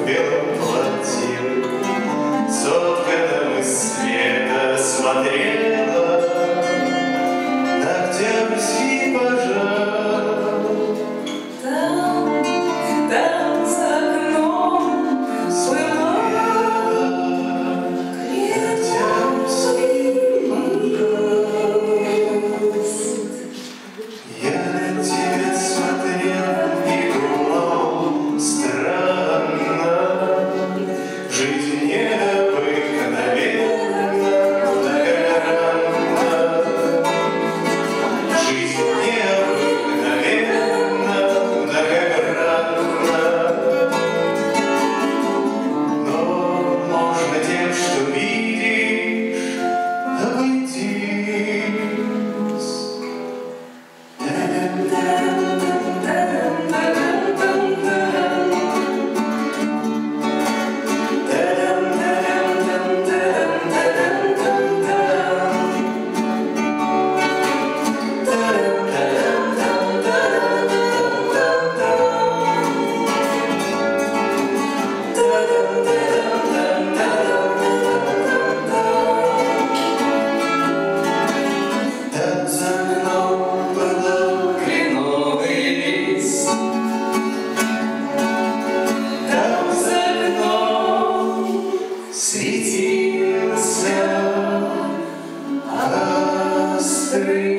белом платье, сотканном из света, смотрела на октябрьский пожар. Там за окном смыла октябрьский мост. Я на тебя смотрел и думал, странно, жизнь необыкновенна, многогранна, жизнь необыкновенна, многогранна. Но можно тем, что видишь, обойтись. Там за окном был кленовый лист, там за окном светился острый